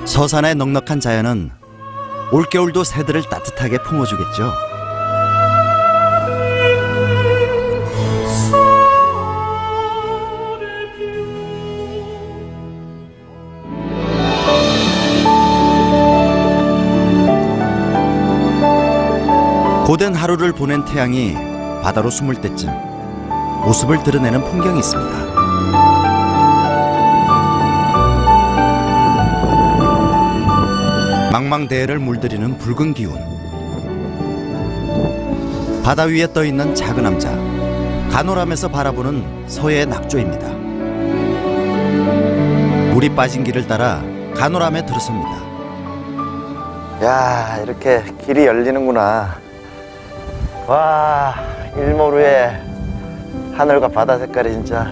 서산의 넉넉한 자연은 올겨울도 새들을 따뜻하게 품어주겠죠. 고된 하루를 보낸 태양이 바다로 숨을 때쯤 모습을 드러내는 풍경이 있습니다. 망망대해를 물들이는 붉은 기운. 바다 위에 떠있는 작은 남자, 간호람에서 바라보는 서해의 낙조입니다. 물이 빠진 길을 따라 간호람에 들어섭니다. 야, 이렇게 길이 열리는구나. 와, 일몰후에 하늘과 바다 색깔이 진짜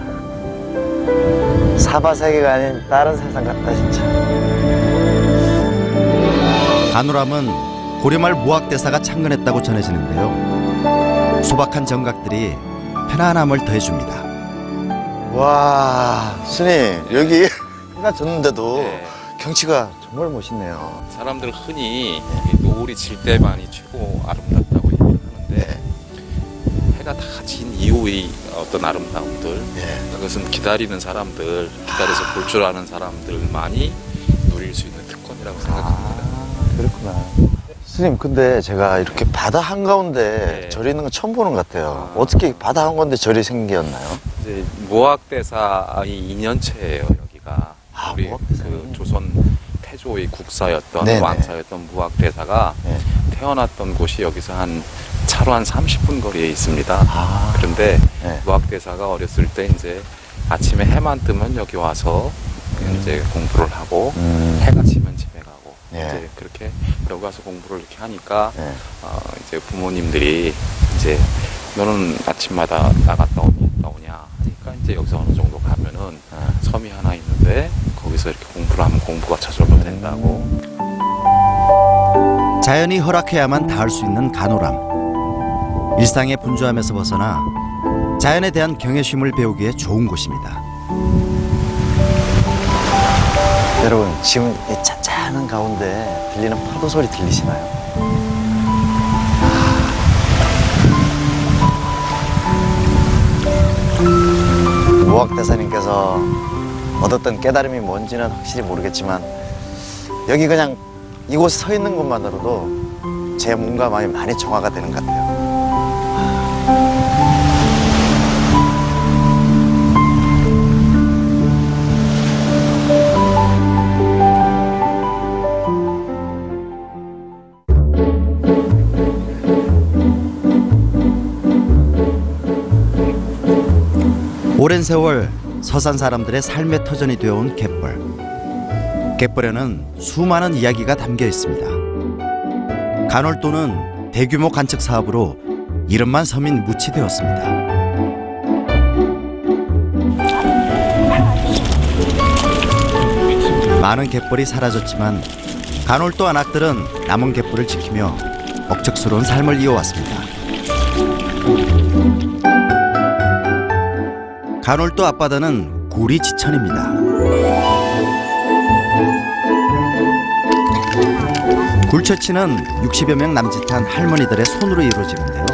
사바세계가 아닌 다른 세상 같다 진짜. 간호람은 고려말 무학대사가 창건했다고 전해지는데요. 소박한 정각들이 편안함을 더해줍니다. 와, 스님, 여기 해가 졌는데도 네. 경치가 정말 멋있네요. 사람들은 흔히 노을이 질 때만이 최고 아름답다고 얘기를 하는데 해가 다 진 이후의 어떤 아름다움들, 그것은 기다리는 사람들, 기다려서 볼 줄 아는 사람들만이 누릴 수 있는 특권이라고 생각합니다. 그렇구나. 스님, 근데 제가 이렇게 바다 한가운데 네. 절이 있는 건 처음 보는 것 같아요. 어떻게 바다 한가운데 절이 생겼나요? 이제 무학대사의 2년째예요 여기가. 아, 우리 무학대사. 그 조선 태조의 국사였던 네네. 왕사였던 무학대사가 네. 태어났던 곳이 여기서 차로 한 30분 거리에 있습니다. 아. 그런데 네. 무학대사가 어렸을 때 이제 아침에 해만 뜨면 여기 와서 이제 공부를 하고 해가 지면 집에 가고 이제 그렇게 여기 와서 공부를 이렇게 하니까 이제 부모님들이 이제 너는 아침마다 나갔다 오냐 하니까 이제 여기서 어느 정도 가면은 섬이 하나 있는데 거기서 이렇게 공부를 하면 공부가 저절로 된다고. 자연이 허락해야만 닿을 수 있는 간호람. 일상의 분주함에서 벗어나 자연에 대한 경외심을 배우기에 좋은 곳입니다. 여러분, 지금 이 찬찬한 가운데 들리는 파도 소리 들리시나요? 무학대사님께서 얻었던 깨달음이 뭔지는 확실히 모르겠지만 여기 그냥 이곳에 서 있는 것만으로도 제 몸과 마음이 많이 정화가 되는 것 같아요. 오랜 세월 서산 사람들의 삶의 터전이 되어온 갯벌. 갯벌에는 수많은 이야기가 담겨 있습니다. 간월도는 대규모 관측 사업으로 이름만 서민 무치되었습니다. 많은 갯벌이 사라졌지만 간월도 안악들은 남은 갯벌을 지키며 억척스러운 삶을 이어왔습니다. 간월도 앞바다는 구리 지천입니다. 굴처치는 60여 명 남짓한 할머니들의 손으로 이루어지는데요.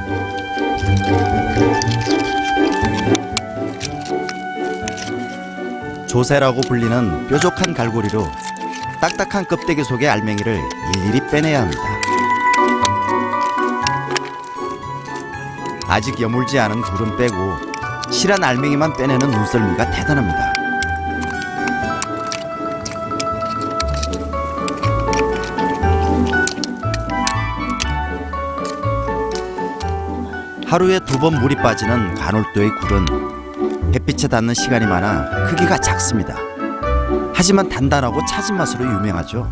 조새라고 불리는 뾰족한 갈고리로 딱딱한 껍데기 속의 알맹이를 일일이 빼내야 합니다. 아직 여물지 않은 굴은 빼고 실한 알맹이만 빼내는 눈썰미가 대단합니다. 하루에 2번 물이 빠지는 간월도의 굴은 햇빛에 닿는 시간이 많아 크기가 작습니다. 하지만 단단하고 찾은 맛으로 유명하죠.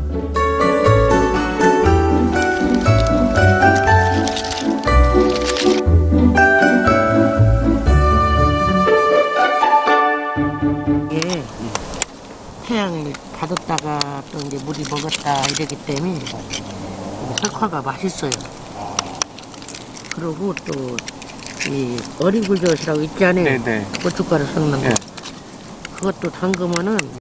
태양을 받았다가 또 이제 물이 먹었다 이러기 때문에 석화가 맛있어요. 그리고 또 이 어리굴젓이라고 있지 않아요? 네네. 고춧가루 섞는 거. 네. 그것도 담그면은